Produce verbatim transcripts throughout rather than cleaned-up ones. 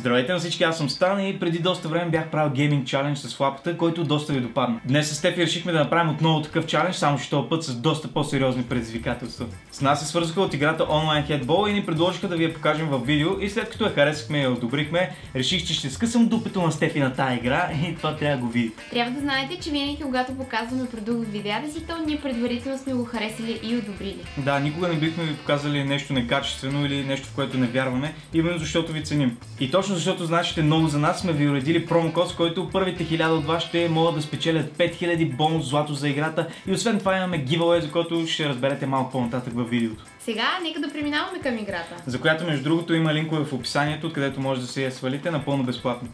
Здравейте на всички, аз съм Стан и преди доста време бях правил гейминг чалендж с лапата, който доста ви допадна. Днес с Стефи решихме да направим отново такъв чалендж, само че този път с доста по-сериозни предизвикателства. С нас се свързаха от играта онлайн хедбол и ни предложиха да ви я покажем в видео и след като я харесахме и я одобрихме, реших, че ще скъсам дупето на Стефи на тая игра и това трябва да го видите. Трябва да знаете, че винаги когато показваме продукт в видеята си, то ние предварително сме го харесали и одобрили. Да, никога не бихме ви показали нещо некачествено или нещо, в което не вярваме, именно защото ви ценим. И точно защото значите много за нас, сме ви уредили промокод, с който първите хиляда от вас ще могат да спечелят пет хиляди бонус злато за играта и освен това имаме giveaway, за който ще разберете малко по-нататък във видеото. Сега нека да преминаваме към играта. За която между другото има линкове в описанието, откъдето може да се я свалите напълно безплатно.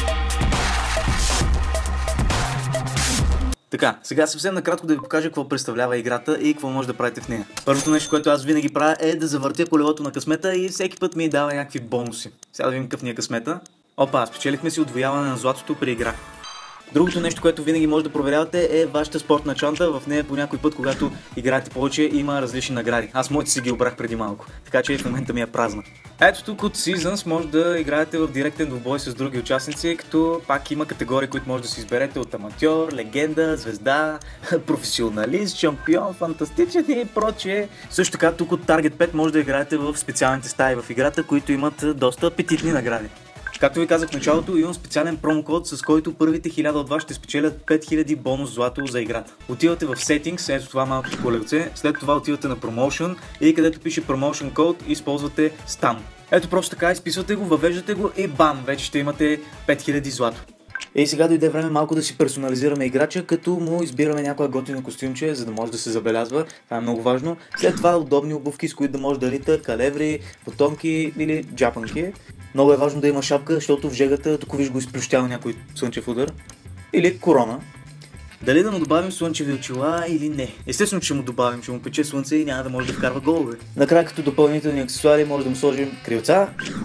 Така, сега съвсем накратко да ви покажа какво представлява играта и какво може да правите в нея. Първото нещо, което аз винаги правя, е да завъртя колелото на късмета и всеки път ми дава някакви бонуси. Сега да видим какъв ни е късмета. Опа, спечелихме си удвояване на златото при игра. Другото нещо, което винаги може да проверявате, е вашата спортна чанта. В нея по някой път, когато играете повече, има различни награди. Аз моите си ги обрах преди малко, така че в момента ми е празна. Ето тук от Seasons може да играете в директен двубой с други участници, като пак има категории, които може да си изберете от аматьор, легенда, звезда, професионалист, шампион, фантастичен и прочее. Също така тук от Target пет може да играете в специалните стаи в играта, които имат доста апетитни награди. Както ви казах в началото, имам специален промокод, с който първите хиляда от вас ще спечелят пет хиляди бонус злато за играта. Отивате в Settings, ето това малкото колелце, след това отивате на Promotion и където пише Promotion Code, използвате Stan. Ето просто така, изписвате го, въвеждате го и бам, вече ще имате пет хиляди злато. И сега дойде време малко да си персонализираме играча, като му избираме някоя готина костюмче, за да може да се забелязва. Това е много важно. След това удобни обувки, с които да може да рита, калеври, потомки или джапанки. Много е важно да има шапка, защото в жегата, тук виж го изплющява някой слънчев удар. Или корона. Дали да му добавим слънчеви очила или не? Естествено, че му добавим, че му пече слънце и няма да може да вкарва голове. Накрая като допълнителни аксесуари може да му сложим крилца.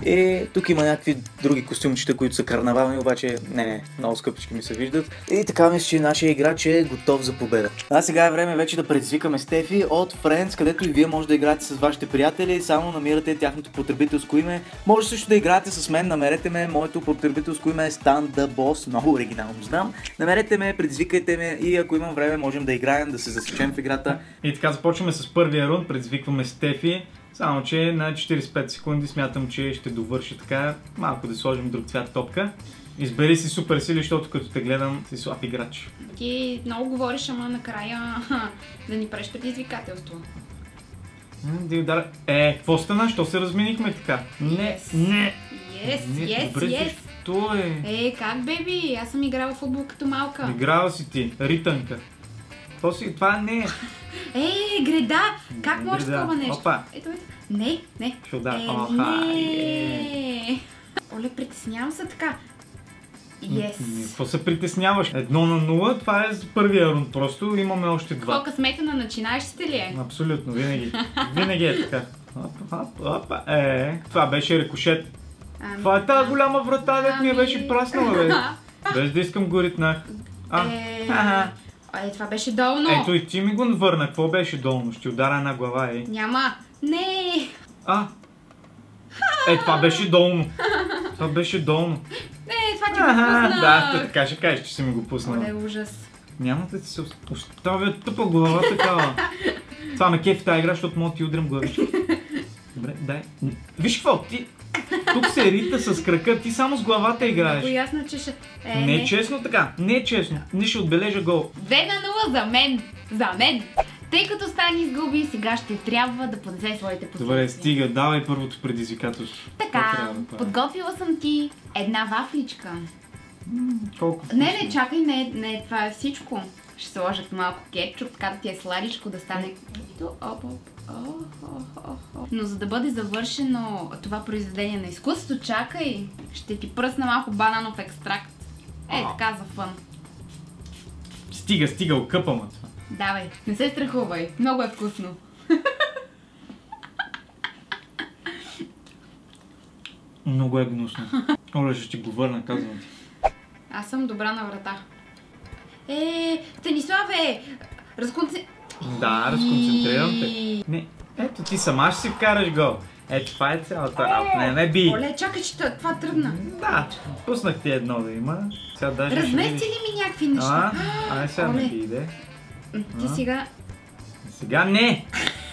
И тук има някакви други костюмчета, които са карнавални, обаче не, не, много скъпички ми се виждат. И така мисля, че нашия играч е готов за победа. А сега е време вече да предизвикаме Стефи от Friends, където и вие може да играете с вашите приятели, само намирате тяхното потребителско име. Може също да играете с мен, намерете ме, моето потребителско име е Stan the Boss, много оригинално знам. Намерете ме, предизвикайте ме и ако имам време можем да играем, да се засечем в играта. И така започваме с първия рунд, предизвикваме Стефи, само че на четиридесет и пет секунди смятам, че ще довърши така, малко да сложим друг цвят топка. Избери си супер сили, защото като те гледам си слаб играч. Ти много говориш, ама накрая да ни правиш предизвикателство. Е, какво стана? Що се разменихме така? Не, не! Yes, yes, yes! То е. Е, как беби? Аз съм играла в футбол като малка. Играла си ти, ритънка. То си, това не е. Е, греда! Как може такова нещо? Опа. Ето, ето. Не, не. Шо да. Е, Оха, не. Оле, притеснявам се така. Yes. Какво се притесняваш? Едно на нула, това е за първия рунд, просто имаме още два. Какво късмета на начинаещите ли е? Абсолютно, винаги. Винаги е така. Опа, опа, е, това беше рикошет. Ами, това е тази голяма врата, дет ми я беше ами... праснала, бе. Без да искам го ритнах. А, е... ага. Е, това беше долно. Ето и ти ми го върна, какво беше долно? Ще удара една глава, ей. Няма. Не. А. Е, това беше долно. Това беше долно. Не, това ти го пусна. Да, така ще кажеш, че си ми го пуснала. Оле, ужас. Няма да ти се оставя тъпа глава такава. Това ме кефи тази игра, защото мога да ти удрям главички. Добре, дай. Виж какво, ти тук се рита с крака, ти само с главата играеш. Много ясно, че ще... Е, не е честно така, не е честно. Не ще отбележа гол. две на нула за мен. За мен. Тъй като Стан изгуби, сега ще трябва да понесе своите последствия. Добре, стига, давай първото предизвикателство. Така, да подготвила съм ти една вафличка. Колко вкусно. Не, не, чакай, не, не, това е всичко. Ще сложат малко кетчуп, така да ти е сладичко, да стане... Но за да бъде завършено това произведение на изкуството, чакай, ще ти пръсна малко бананов екстракт. Е, така за фън. Стига, стига, окъпам това. Давай, не се страхувай, много е вкусно. Много е гнусно. Оле, ще ти го върна, казвам ти. Аз съм добра на врата. Е, Станиславе! Разконцентрирам. Да, разконцентрирам те. Не, ето ти сама ще си вкараш гол. Ето това е цялата работа. Не, не би. Оле, чакай, че това тръгна. Да, пуснах ти едно да има. Сега даже размести ли ми някакви неща? А, ай сега не ти иде. Ти сега... Сега не!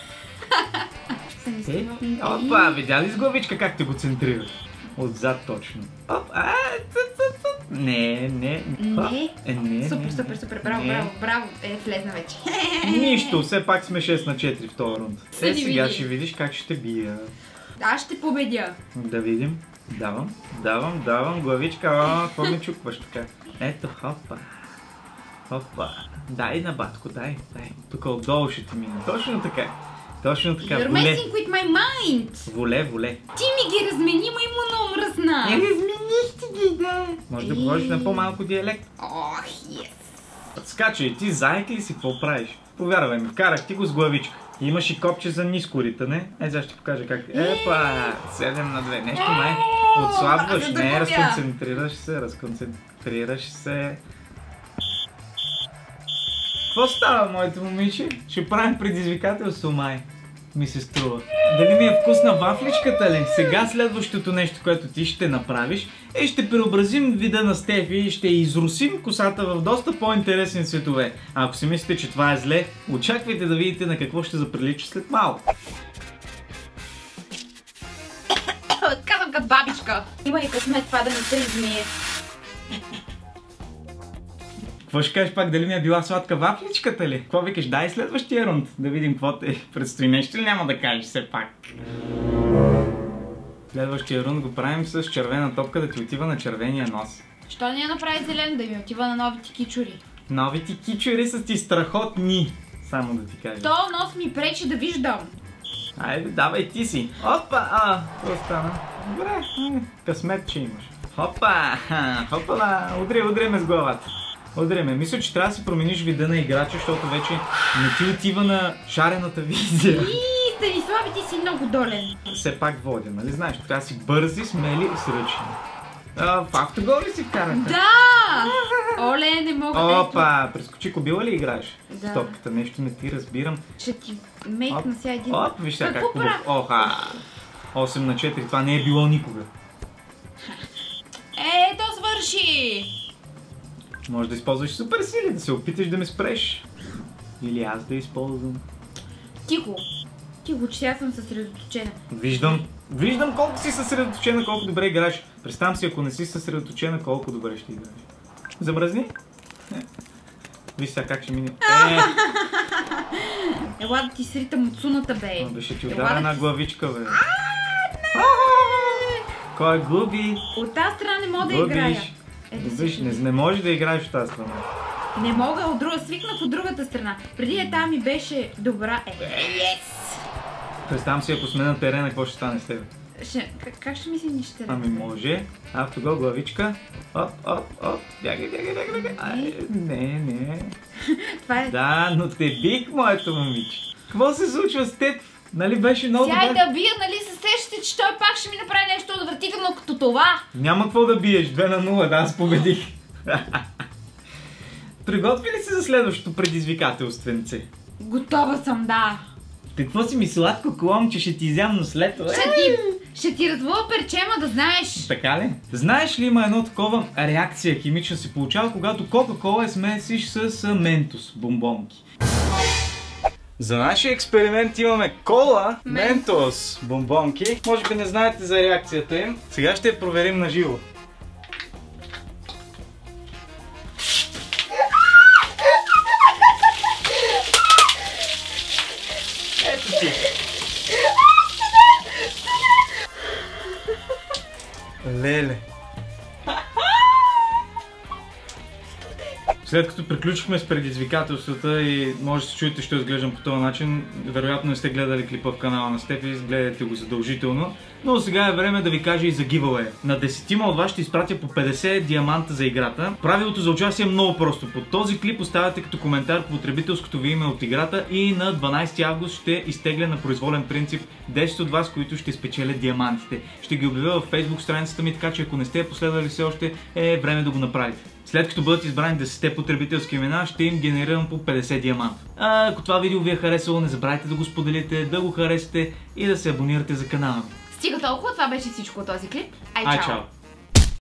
Е, опа, видя ли с главичка как те го центрира? Отзад точно. Оп, а, не, не. Не. Е, не, супер, не, супер, супер, браво, не. браво, браво. Е, влезна вече. Нищо, все пак сме шест на четири в този рунд. Е, Съди сега види. ще видиш как ще бия. Аз ще победя. Да видим. Давам, давам, давам, главичка. О, какво ми чукваш така? Ето, хопа. Хопа. Дай на батко, дай, дай. Тук отдолу ще ти мине. Точно така. Точно така. You're Воле. messing with my mind. Воле, воле. Ти ми ги размени, ма има много мръсна. Не разменихте ги, да. Може да говориш на по-малко диалект. Ох, ес. Скачай, ти заек ли си, какво правиш? Повярвай ми, вкарах ти го с главичка. Имаш и копче за ниско ритане. Е, сега ще покажа как. Епа, седем на две. Нещо май. Отслабваш, не, разконцентрираш се, разконцентрираш се. Какво става, моето момиче? Ще правим предизвикателство, май. Ми се струва. Дали ми е вкусна вафличката ли? Сега следващото нещо, което ти ще направиш, е ще преобразим вида на Стефи и ще изрусим косата в доста по-интересни цветове. А ако си мислите, че това е зле, очаквайте да видите на какво ще заприлича след малко. Казвам като бабичка. Има и късмет това да не се измие. Какво ще кажеш пак, дали ми е била сладка вафличката ли? Какво викаш, дай следващия рунд, да видим какво те предстои. Нещо ли няма да кажеш все пак? Следващия рунд го правим с червена топка да ти отива на червения нос. Що не я направи зелен да ми отива на новите кичури? Новите кичури са ти страхотни, само да ти кажа. То нос ми пречи да виждам. Айде, давай ти си. Опа, а, какво стана? Добре, айде, късмет, че имаш. Хопа, хопала, удри, удри ме с главата. Удри ме. Мисля, че трябва да си промениш вида на играча, защото вече не ти отива на шарената визия. И Станислав, ти си много долен. Все пак водя, нали знаеш? Трябва да си бързи, смели и сръчни. А, в автогол ли си вкараха? Да! Оле, не мога да... Опа, прескочи кобила ли играеш? Да. С топката, нещо не ти разбирам. Ще ти мейкна сега един... Оп, виж сега как Какво хубав. Оха! осем на четири, това не е било никога. Е, то свърши! Може да използваш супер сили, да се опиташ да ме спреш. Или аз да използвам. Тихо. Тихо, че сега съм съсредоточена. Виждам. Виждам колко си съсредоточена, колко добре играеш. Представям си, ако не си съсредоточена, колко добре ще играеш. Замръзни? Не. Виж сега как ще мине. Е, Ела да ти срита муцуната, бе. да ще ти Ела удара да една ти- главичка, бе. Кой губи? От тази страна не мога да играя. Губиш. Ето си. Губиш, не, не можеш да играеш в тази страна. Не мога, от друга, свикнах от другата страна. Преди е там ми беше добра. Е, ес! Представям си, ако сме на терена, какво ще стане с теб? Ще, как, как ще ми се нищо? Ами може. Автогол, главичка. Оп, оп, оп. Бягай, бягай, бягай, бягай. Ай, не, не. Това е... Да, но те бих, моето момиче. Какво се случва с теб? Нали беше много Сега и добре? да бия, нали се сещате, че той пак ще ми направи нещо отвратително като това. Няма какво да биеш. две на нула, да, аз победих. Приготви ли се за следващото предизвикателственце? Готова съм, да. Какво си ми сладко колом, че ще ти изям след това? Ще ти, ще ти развува перчема, да знаеш. Така ли? Знаеш ли има едно такова реакция химична се получава, когато Кока-Кола е смесиш с а, ментос, бомбонки? За нашия експеримент имаме кола, ментос, бомбонки. Може би не знаете за реакцията им. Сега ще я проверим на живо. Ето ти. Леле. След като приключихме с предизвикателствата и може да се чуете, що изглеждам по този начин, вероятно не сте гледали клипа в канала на Стефи, гледайте го задължително. Но сега е време да ви кажа и за giveaway. На десетима от вас ще изпратя по петдесет диаманта за играта. Правилото за участие е много просто. Под този клип оставяте като коментар потребителското ви име от играта и на дванайсети август ще изтегля на произволен принцип десет от вас, които ще спечелят диамантите. Ще ги обявя в Facebook страницата ми, така че ако не сте я последвали все още, е време да го направите. След като бъдат избрани десет потребителски имена, ще им генерирам по петдесет диаманта. А ако това видео ви е харесало, не забравяйте да го споделите, да го харесате и да се абонирате за канала. Стига толкова, това беше всичко от този клип. Ай, Ай, чао! чао.